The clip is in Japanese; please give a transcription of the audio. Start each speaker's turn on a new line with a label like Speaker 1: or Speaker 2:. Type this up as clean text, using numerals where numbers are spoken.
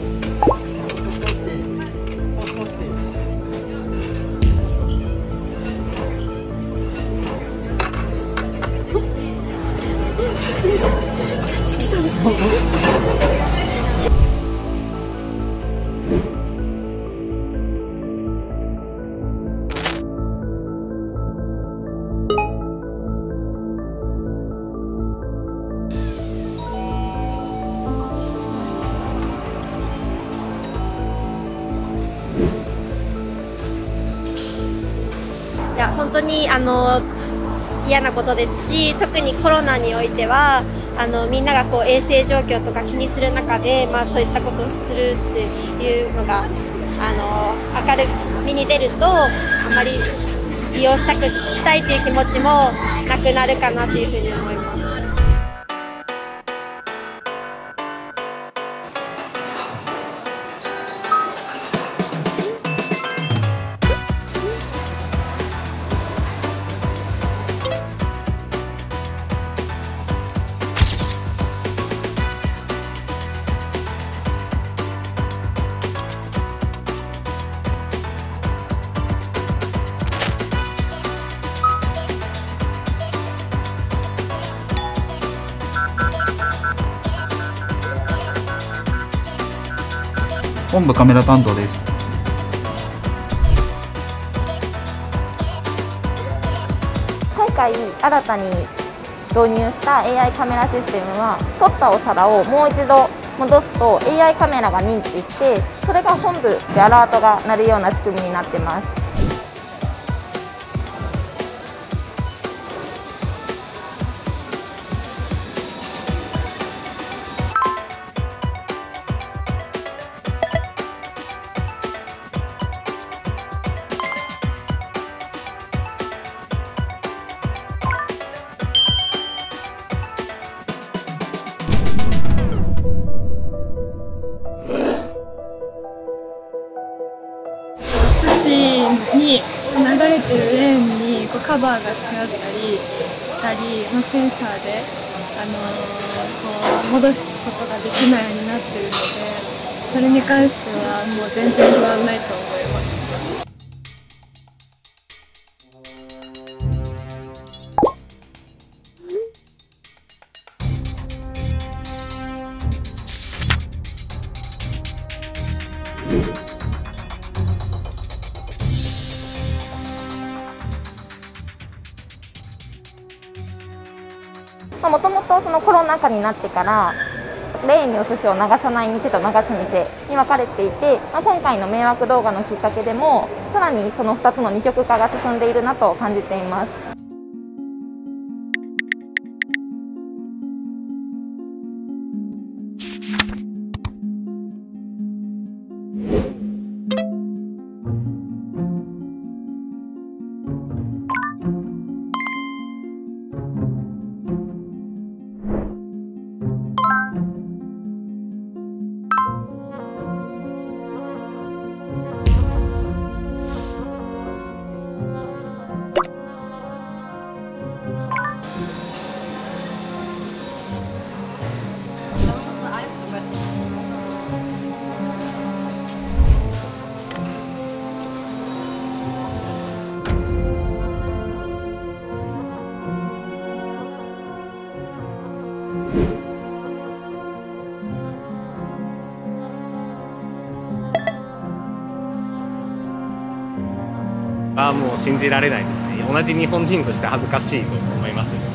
Speaker 1: いや本当に嫌なことですし、特にコロナにおいてはみんながこう衛生状況とか気にする中で、そういったことをするっていうのが明るみに出ると、あまり利用したいという気持ちもなくなるかなというふうに思います。
Speaker 2: 本部カメラ担当です。
Speaker 3: 今回新たに導入した AI カメラシステムは、撮ったお皿をもう一度戻すと AI カメラが認知して、それが本部でアラートが鳴るような仕組みになってます。
Speaker 4: 寿司に流れてるレーンにカバーがしてあったりセンサーで戻すことができないようになっているので、それに関してはもう全然不安ないと思います。
Speaker 3: もともとそのコロナ禍になってからレーンにお寿司を流さない店と流す店に分かれていて、今回の迷惑動画のきっかけでもさらにその2つの二極化が進んでいるなと感じています。
Speaker 5: もう信じられないですね。同じ日本人として恥ずかしいと思います。